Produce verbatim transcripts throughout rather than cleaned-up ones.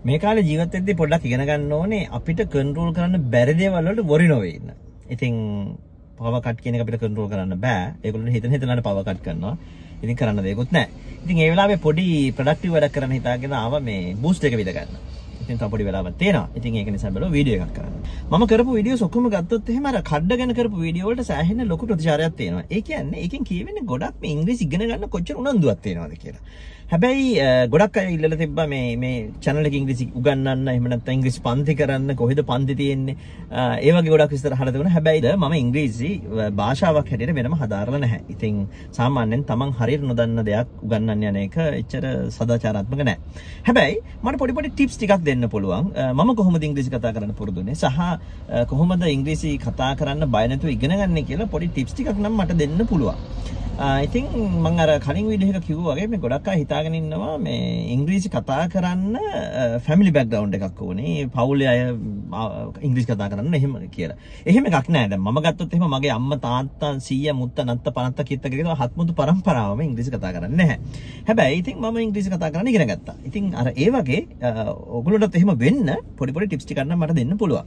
මේ කාලේ ජීවත් වෙද්දී පොඩ්ඩක් ඉගෙන ගන්න ඕනේ අපිට කන්ට්‍රෝල් කරන්න බැරි දේවල් වලට වොරි නොවේ ඉන්න. ඉතින් පවර් කට් කියන එක අපිට කන්ට්‍රෝල් කරන්න බෑ. ඒගොල්ලෝ හිතන හිතනට පවර් කට් කරනවා. ඉතින් කරන්න දෙයක්වත් නැහැ. ඉතින් ඒ වෙලාවේ පොඩි ප්‍රොඩක්ටිව් වැඩක් කරන්න හිතාගෙන ආවා මේ බූස්ට් එක විද ගන්න. ඉතින් තව පොඩි වෙලාවක් තියෙනවා. ඉතින් ඒක නිසා බලව වීඩියෝ එකක් කරන්න. මම කරපු වීඩියෝස් ඔක්කොම ගත්තොත් එහෙම අර කඩ ගැන කරපු වීඩියෝ වලට සෑහෙන ලොකු ප්‍රතිචාරයක් තියෙනවා. ඒ කියන්නේ ඒකෙන් කියවෙන්නේ ගොඩක් මේ ඉංග්‍රීසි ඉගෙන ගන්න කොච්චර උනන්දුවක් තියෙනවද කියලා. හැබැයි ගොඩක් අය ඉල්ලලා තිබ්බා මේ මේ channel එකේ ඉංග්‍රීසි උගන්වන්න එහෙම නැත්නම් ඉංග්‍රීසි පන්ති කරන්න කොහෙද පන්ති තියෙන්නේ ඒ වගේ ගොඩක් විස්තර අහලා තිබුණා. හැබැයිද මම ඉංග්‍රීසි භාෂාවක් හැටියට වෙනම හදාරලා නැහැ. ඉතින් සාමාන්‍යයෙන් තමන් හරියට නොදන්න දෙයක් උගන්වන්න යන එක එච්චර සදාචාරාත්මක නැහැ. හැබැයි මට පොඩි පොඩි ටිප්ස් ටිකක් දෙන්න පුළුවන්. මම කොහොමද ඉංග්‍රීසි කතා කරන්න පුරුදුනේ සහ කොහොමද ඉංග්‍රීසි කතා කරන්න බය නැතුව ඉගෙන ගන්න කියලා පොඩි ටිප්ස් ටිකක් නම් මට දෙන්න පුළුවන්. I think මම අර කලින් වීඩියෝ එක කිව්වා වගේ මේ ගොඩක් අය හිතාගෙන ඉන්නවා මේ ඉංග්‍රීසි කතා කරන්න ෆැමිලි බෑග්ග්‍රවුන්ඩ් එකක් ඕනේ. පවුලේ අය ඉංග්‍රීසි කතා කරන්න එහෙම කියලා. එහෙම එකක් නෑ. දැන් මම ගත්තොත් එහෙම මගේ අම්මා තාත්තා සීයා මුත්තා නත්තා පනත්තා කිත්තා කියලා හත්මුතු පරම්පරාවම ඉංග්‍රීසි කතා කරන්නේ නැහැ. හැබැයි ඉතින් මම ඉංග්‍රීසි කතා කරන්න ඉගෙන ගත්තා. ඉතින් අර ඒ වගේ ඔයගොල්ලෝටත් එහෙම වෙන්න පොඩි පොඩි ටිප්ස් ටිකක් නම් මට දෙන්න පුළුවන්.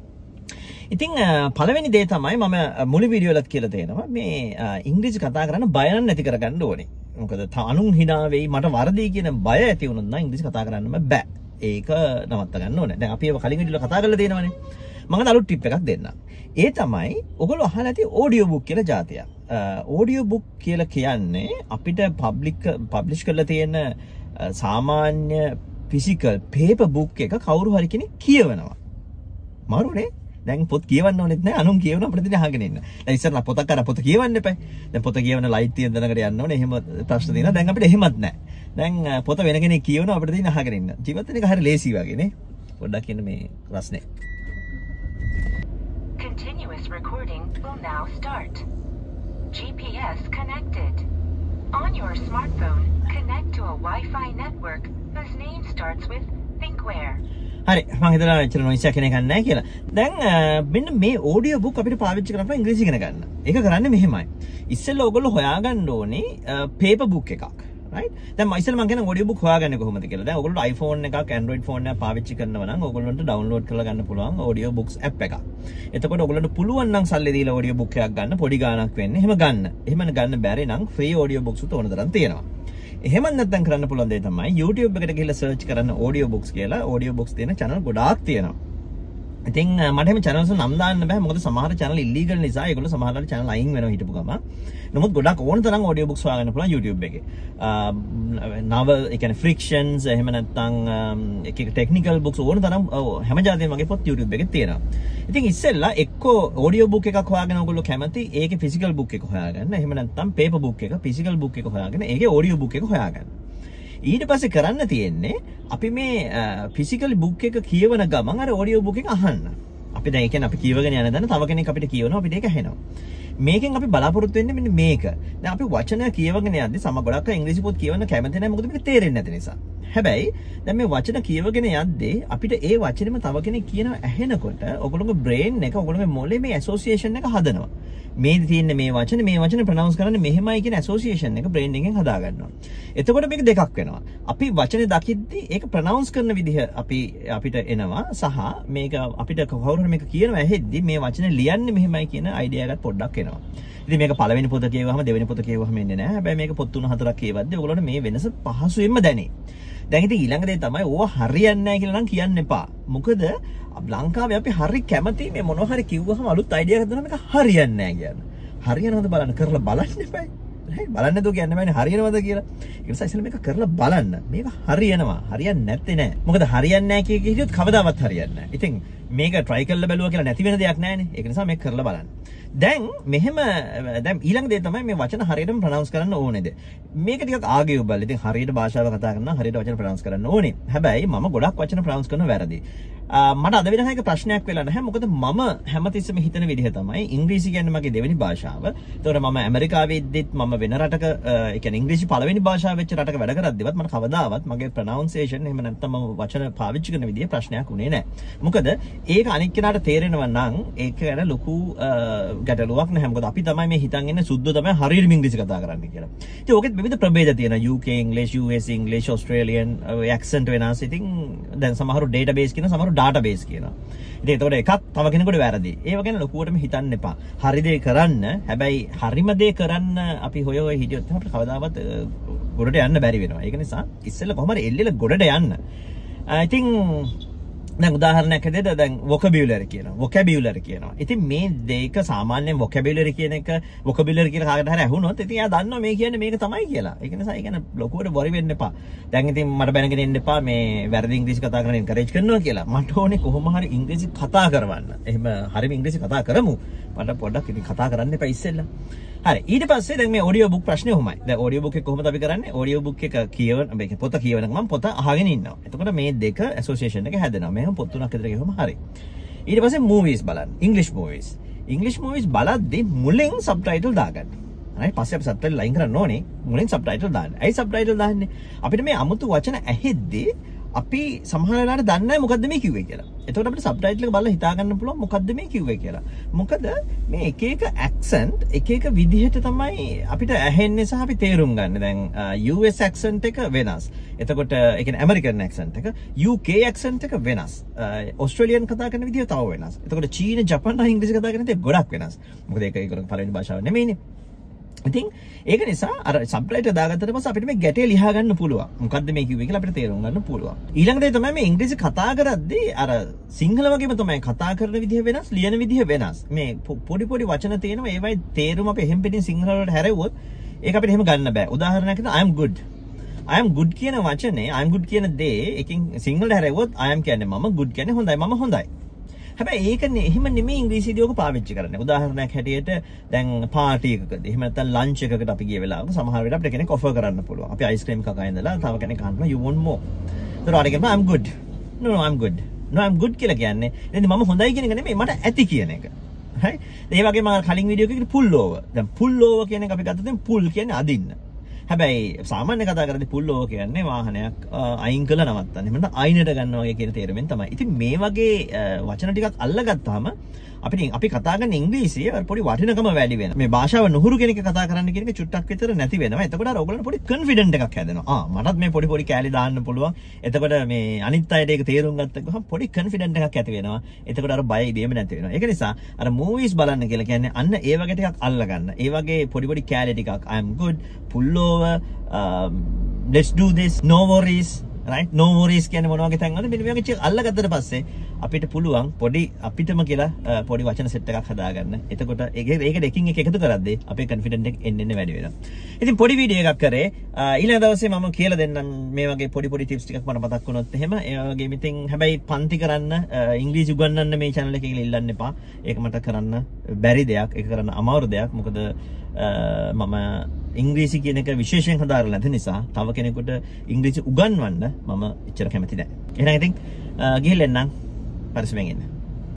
ඉතින් පළවෙනි දේ තමයි මම මුළු වීඩියෝ වලත් කියලා තියෙනවා මේ ඉංග්‍රීසි කතා කරන්න බය නැති කරගන්න ඕනේ. මොකද අනුන් hina වෙයි මට වරදී කියන බය ඇති වුණොත් නම් ඉංග්‍රීසි කතා කරන්නම බෑ. ඒක නවත්ත ගන්න ඕනේ. දැන් අපි ඒව කලින් වීඩියෝ වල කතා කරලා තියෙනවානේ. මම අලුත් ටිප් එකක් දෙන්නම්. ඒ තමයි ඔයගොල්ලෝ අහලා ඇති ඔඩියෝ බුක් කියලා જાතියක්. ඔඩියෝ බුක් කියලා කියන්නේ අපිට පබ්ලික් පබ්ලිෂ් කරලා තියෙන සාමාන්‍ය ෆිසිකල් පේපර් බුක් එක කවුරු හරි කෙනෙක් කියවනවා. මාරුනේ දැන් පොත් කියවන්න ඕනෙත් නැහැ අනුන් කියවන අපිට දින අහගෙන ඉන්න. දැන් ඉස්සරලා පොතක් අර පොත කියවන්න එපා. දැන් පොත කියවන ලයිට් තියෙන දණකට යන්න ඕනේ. එහෙම ප්‍රශ්න තියෙනවා. දැන් අපිට එහෙමත් නැහැ. දැන් පොත වෙන කෙනෙක් කියවනවා අපිට දින අහගෙන ඉන්න. ජීවිත එක හරිය ලේසි වගේ නේ. පොඩ්ඩක් ඉන්න මේ ප්‍රශ්නේ. Continuous recording will now start. G P S connected. On your smartphone, connect to a Wi-Fi network whose name starts with thinkware. හරි මම හිතලා එච්චර නොයිස් එකක් නැහැ කියලා. දැන් මෙන්න මේ ඔඩියෝ බුක් අපිට පාවිච්චි කරන්න ඉංග්‍රීසි ඉගෙන ගන්න. ඒක කරන්නේ මෙහෙමයි. ඉස්සෙල්ලා ඔයගොල්ලෝ හොයාගන්න ඕනේ පේපර් බුක් එකක්. right? දැන් මම ඉස්සෙල්ලා මම කියන ඔඩියෝ බුක් හොයාගන්නේ කොහොමද කියලා. දැන් ඔයගොල්ලෝ iPhone එකක් Android phone එකක් පාවිච්චි කරනවා නම් ඔයගොල්ලන්ට download කරලා ගන්න පුළුවන් ඔඩියෝ බුක්ස් app එකක්. එතකොට ඔයගොල්ලන්ට පුළුවන් නම් සල්ලි දීලා ඔඩියෝ බුක් එකක් ගන්න පොඩි ගාණක් වෙන්නේ. එහෙම ගන්න. එහෙම ගන්න බැරි නම් free ඔඩියෝ බුක්ස් උත් ඕන තරම් තියෙනවා. එහෙම නැත්නම් කරන්න පුළුවන් දේ තමයි YouTube එකට ගිහලා search කරන්න audio books කියලා. audio books තියෙන channel ගොඩාක් තියෙනවා. ඉතින් මට එහෙම channels නම් දාන්න බෑ. මොකද සමහර channel illegal නිසා ඒගොල්ලෝ සමහරවල් channel අයින් වෙනවා හිටපු ගම. නමුත් ගොඩාක් ඕන තරම් audio books හොයාගන්න පුළුවන් YouTube එකේ. novel, ඒ කියන්නේ frictions, එහෙම නැත්නම් එක එක technical books ඕන තරම් හැම જાතියෙම වගේ පොත් YouTube එකේ තියෙනවා. ඉතින් ඉස්සෙල්ලා එක්කෝ audio book එකක් හොයාගෙන ඔයගොල්ලෝ කැමති ඒකේ physical book එක හොයාගන්න. එහෙම නැත්නම් paper book එක, physical book එක හොයාගෙන ඒකේ audio book එක හොයාගන්න. ඊට පස්සේ කරන්න තියෙන්නේ අපි මේ ෆිසිකල් බුක් එක කියවන ගමන් අර ඔඩියෝ බුක් එක අහන්න. අපි දැන් ඒ කියන්නේ අපි කියවගෙන යන දන්න තව කෙනෙක් අපිට කියවනවා අපිට ඒක ඇහෙනවා. මේකෙන් අපි බලාපොරොත්තු වෙන්නේ මෙන්න මේක. දැන් අපි වචන කියවගෙන යද්දි සම ගොඩක් අය ඉංග්‍රීසි පොත් කියවන්න කැමති නැහැ මොකද මේක තේරෙන්නේ නැති නිසා. හැබැයි දැන් මේ වචන කියවගෙන යද්දී අපිට ඒ වචනේම තව කෙනෙක් කියනවා ඇහෙනකොට ඔයගොල්ලෝගේ බ්‍රේන් එක ඔයගොල්ලෝගේ මොලේ මේ ඇසෝසියේෂන් එක හදනවා. මේ තියෙන්නේ මේ වචනේ මේ වචනේ ප්‍රොනවුන්ස් කරන්නේ මෙහෙමයි කියන ඇසෝසියේෂන් එක බ්‍රේන් එකෙන් හදා ගන්නවා. එතකොට මේක දෙකක් වෙනවා. අපි වචනේ දකිද්දි ඒක ප්‍රොනවුන්ස් කරන විදිහ අපි අපිට එනවා සහ මේක අපිට කවුරු හරි මේක කියනවා ඇහෙද්දි මේ වචනේ ලියන්නේ මෙහෙමයි කියන අයිඩියා එකක් පොඩ්ඩක් එනවා. ඉතින් මේක පළවෙනි පොත කියවහම දෙවෙනි පොත කියවහම එන්නේ නැහැ. හැබැයි මේක පොත් තුන හතරක් කියවද්දි ඔයගොල්ලන්ට මේ වෙනස පහසුවෙන්ම දැනේ. දැන් ඉතින් ඊළඟ දේ තමයි ඕවා හරියන්නේ නැහැ කියලා නම් කියන්න එපා. මොකද ලංකාවේ අපි හරි කැමති මේ මොනවා හරි කිව්වහම අලුත් අයිඩියා එකක් දෙනවා මේක හරියන්නේ නැහැ කියන. හරියනවද බලන්න කරලා බලන්න එපා. හරි බලන්න දෝ කියන්න බෑනේ හරියනවද කියලා. ඒ නිසා ඉතින් මේක කරලා බලන්න. මේක හරියනවා. හරියන්නේ නැත්තේ නෑ. මොකද හරියන්නේ නැහැ කිය කිය කවදාවත් හරියන්නේ නැහැ. ඉතින් මේක try කරලා බැලුවා කියලා නැති වෙන දෙයක් නෑනේ. ඒක නිසා මේක කරලා බලන්න. දැන් මෙහෙම දැන් ඊළඟ දේ තමයි මේ වචන හරියටම ප්‍රොනවුන්ස් කරන්න ඕනේද? මේක ටිකක් ආගියුබල්. ඉතින් හරියට භාෂාව කතා කරනවා හරියට වචන ප්‍රොනවුන්ස් කරන්න ඕනේ. හැබැයි මම ගොඩක් වචන ප්‍රොනවුන්ස් කරනවා වැරදි. මට අද වෙනකන් එක ප්‍රශ්නයක් වෙලා නැහැ. මොකද මම හැමතිස්සෙම හිතන විදිහ තමයි ඉංග්‍රීසි කියන්නේ මගේ දෙවෙනි භාෂාව. ඒතකොට මම ඇමරිකාවේ ඉද්දිත් මම වෙන රටක ඒ කියන්නේ ඉංග්‍රීසි පළවෙනි භාෂාව වෙච්ච රටක වැඩ කරද්දිවත් මට කවදාවත් මගේ ප්‍රොනවුන්සියේෂන් එහෙම නැත්නම් මම වචන පාවිච්චි කරන විදිහේ ප්‍රශ්නයක් උනේ නැහැ. මොකද ඒක අනික් කෙනාට තේරෙනවා නම් ඒක ගැන ලොකු ගැටලුවක් නැහැ. මොකද අපි තමයි මේ හිතන් ඉන්නේ සුද්ධ තමයි හරියටම ඉංග්‍රීසි කතා කරන්න කියලා. ඉතින් ඕකෙත් විවිධ ප්‍රභේද තියෙනවා. U K English, U S English, Australian accent වෙනස්. ඉතින් දැන් සමහරු database කියන සමහරු database කියනවා. ඉතින් ඒතකොට එකක් තව කෙනෙකුට වැරදි. ඒව ගැන ලොකුවටම හිතන්න එපා. හරි දේ කරන්න. හැබැයි හරිම දේ කරන්න අපි හොය හොය හිටියොත් අපිට කවදාවත් ගොඩට යන්න බැරි වෙනවා. ඒක නිසා ඉස්සෙල්ලා කොහොම හරි එල්ලෙලා ගොඩට යන්න. I think දැන් උදාහරණයක් හැදෙද දැන් vocabulary කියනවා. vocabulary කියනවා. ඉතින් මේ දෙක සාමාන්‍යයෙන් vocabulary කියන එක vocabulary කියලා කාකට හරි ඇහුනොත් ඉතින් එයා දන්නවා මේ කියන්නේ මේක තමයි කියලා. ඒක නිසා ඒ කියන්නේ ලොකුවට worry වෙන්න එපා. දැන් ඉතින් මට බැනගෙන ඉන්න එපා මේ වැරදි ඉංග්‍රීසි කතා කරන්න encourage කරනවා කියලා. මට ඕනේ කොහොම හරි ඉංග්‍රීසි කතා කරවන්න. එහෙම හරිම ඉංග්‍රීසි කතා කරමු. මට පොඩ්ඩක් ඉතින් කතා කරන්න එපා ඉස්සෙල්ලා. හරි ඊට පස්සේ දැන් මේ ඔඩියෝ බුක් ප්‍රශ්නේ කොහොමයි? දැන් ඔඩියෝ බුක් එක කොහොමද අපි කරන්නේ? ඔඩියෝ බුක් එක කියවන මේක පොත කියවන ගමන් පොත අහගෙන ඉන්නවා. එතකොට මේ දෙක ඇසෝසියේෂන් එක හැදෙනවා. මේක පොත් තුනක් විතර ගියම හරි. ඊට පස්සේ මූවීස් බලන්න. ඉංග්‍රීසි මූවීස්. ඉංග්‍රීසි මූවීස් බලද්දී මුලින් සබ්ටයිටල් දාගන්න. හරි පස්සේ අපි සබ්ටයිටල් ලයින් කරන්න ඕනේ. මුලින් සබ්ටයිටල් දාන්න. ඇයි සබ්ටයිටල් දාන්නේ? අපිට මේ අමුතු වචන ඇහෙද්දී අපි සමහර වෙලාවට දන්නේ නැහැ මොකද්ද මේ කිව්වේ කියලා. එතකොට අපිට සබ්ටයිටල් එක බලලා හිතා ගන්න පුළුවන් මොකද්ද මේ කිව්වේ කියලා. මොකද මේ එක එක ඇක්සන්ට් එක එක විදිහට තමයි අපිට ඇහෙන්නේ සහ අපි තේරුම් ගන්න. දැන් U S ඇක්සන්ට් එක වෙනස්. එතකොට ඒ කියන්නේ ඇමරිකන් ඇක්සන්ට් එක, U K ඇක්සන්ට් එක වෙනස්. ඕස්ට්‍රේලියන් කතා කරන විදිහ තව වෙනස්. එතකොට චීන, ජපාන, ඉංග්‍රීසි කතා කරන විදිහ ගොඩක් වෙනස්. මොකද ඒක ඒගොල්ලෝ පළවෙනි භාෂාව නෙමෙයිනේ. ඉතින් ඒක නිසා අර සබ්ටයිටල් දාගත්තට පස්සේ අපිට මේ ගැටේ ලියා ගන්න පුළුවන්. මොකද්ද මේ කිව්වේ කියලා අපිට තේරුම් ගන්න පුළුවන්. ඊළඟ දේ තමයි මේ ඉංග්‍රීසි කතා කරද්දී අර සිංහල වගේම තමයි කතා කරන විදිහ වෙනස්, ලියන විදිහ වෙනස්. මේ පොඩි පොඩි වචන තියෙනවා. ඒවයි තේරුම අපි එහෙම් පිටින් සිංහල වලට හැරෙව්වොත් ඒක අපිට එහෙම ගන්න බෑ. උදාහරණයක් විදිහට I am good. I am good කියන වචනේ I am good කියන දේ එකකින් සිංහලට හැරෙව්වොත් I am කියන්නේ මම, good කියන්නේ හොඳයි, මම හොඳයි. හැබැයි ඒක එහෙම නෙමෙයි ඉංග්‍රීසිදී ඔක පාවිච්චි කරන්නේ. උදාහරණයක් හැටියට දැන් පාටි එකකදී එහෙම නැත්නම් ලන්ච් එකකට අපි ගිය වෙලාවක සමහර වෙලාවට අපිට කෙනෙක් ඔෆර් කරන්න පුළුවන්. අපි අයිස්ක්‍රීම් කකා ඉඳලා තව කෙනෙක් අහනවා you want more. ඒතර ආයෙත් කියනවා I'm good. No no I'm good. No I'm good කියලා කියන්නේ එතන මම හොඳයි කියන එක නෙමෙයි මට ඇති කියන එක. හරි? ඒ වගේම කලින් වීඩියෝ එකකදී pull over. දැන් pull over කියන එක අපි ගත්තොත් දැන් pull කියන්නේ අදින්න. හැබැයි සාමාන්‍ය කතා කරද්දී pull over කියන්නේ වාහනයක් අයින් කළා නවත්තන්න. එහෙම නැත්නම් අයිනට ගන්නවා වගේ කියන තේරුමෙන් තමයි. ඉතින් මේ වගේ වචන ටිකක් අල්ලගත්තාම අපිට අපි කතා කරන ඉංග්‍රීසියේ පොඩි වටිනකම වැඩි වෙනවා. මේ භාෂාව නුහුරු කෙනෙක් කතා කරන්න කියන එක චුට්ටක් විතර නැති වෙනවා. එතකොට අර ඔයගොල්ලන්ට පොඩි කොන්ෆිඩන්ට් එකක් හැදෙනවා. ආ මටත් මේ පොඩි පොඩි කෑලි දාන්න පුළුවන්. එතකොට මේ අනිත් අයට ඒක තේරුම් ගත්ත ගමන් පොඩි කොන්ෆිඩන්ට් එකක් ඇති වෙනවා. එතකොට අර බය ඉබේම නැති වෙනවා. ඒක නිසා අර මූවීස් බලන්න කියලා කියන්නේ අන්න ඒ වගේ ටිකක් අල්ලගන්න. ඒ වගේ පොඩි පොඩි කෑලි ටිකක් I am good, pull over, um, let's do this, no worries. right no worries කියන්නේ මොන වගේ තැන්වලද මෙන්න මේ වගේ චෙක් අල්ලගත්තට පස්සේ අපිට පුළුවන් පොඩි අපිටම කියලා පොඩි වචන සෙට් එකක් හදාගන්න. එතකොට ඒක ඒක දෙකින් එක එකතු කරද්දී අපේ කොන්ෆිඩන්ට් එක එන්න එන්න වැඩි වෙනවා. ඉතින් පොඩි වීඩියෝ එකක් කරේ ඊළඟ දවසේ මම කියලා දෙන්නම් මේ වගේ පොඩි පොඩි ටිප්ස් ටිකක් මට මතක් වුණොත් එහෙම ඒ වගේම ඉතින් හැබැයි පන්ති කරන්න ඉංග්‍රීසි උගන්වන්න මේ channel එකේ කියලා ඉල්ලන්න එපා. ඒක මට කරන්න බැරි දෙයක්. ඒක කරන්න අමාරු දෙයක්. මොකද මම ඉංග්‍රීසි කියන එක විශේෂයෙන් හදාරලා නැති නිසා තව කෙනෙකුට ඉංග්‍රීසි උගන්වන්න මම එච්චර කැමති නැහැ. එහෙනම් ඉතින් ගිහින් එන්නම් පරිස්සමෙන් ඉන්න.